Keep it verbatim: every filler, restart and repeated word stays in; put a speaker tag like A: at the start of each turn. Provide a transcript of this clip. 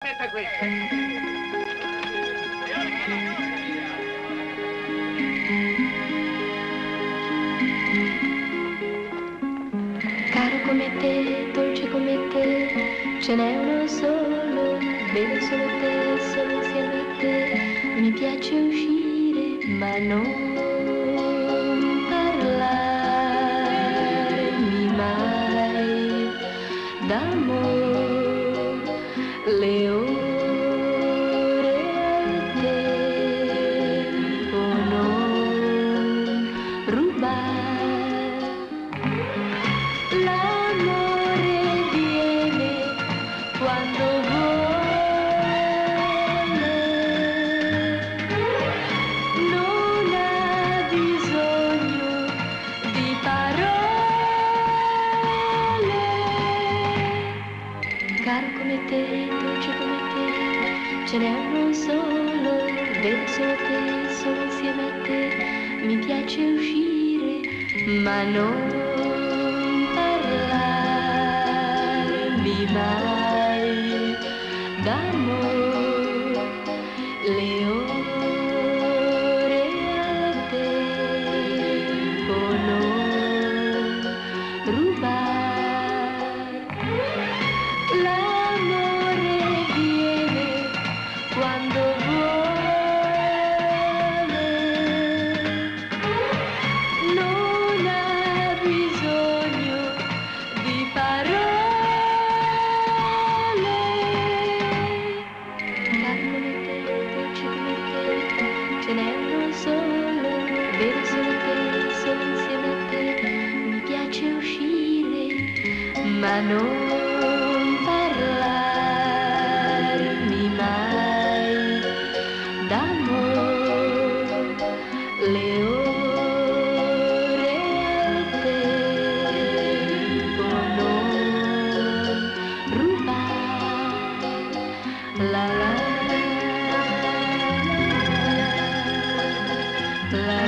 A: aspetta qui.
B: Caro come te, dolce come te, ce n'è uno solo, vedo solo te, solo insieme a te. Mi piace uscire, ma non parlarmi mai d'amore, le ore al tempo non rubare. L'amore viene quando vuole, non ha bisogno di parole. Caro come te, dolce come te, ce n'è uno solo, vedo solo te, solo insieme a te. Mi piace uscire, ma non parlarmi mai d'amore, le ore al tempo non rubare. L'amore viene quando vuole, non ha bisogno di parole. Caro come te, dolce come te, ce n'è uno solo, vedo solo te, solo insieme a te. Mi piace uscire, ma non parlarmi mai d'amore, le ore al tempo non rubare. La la la la la.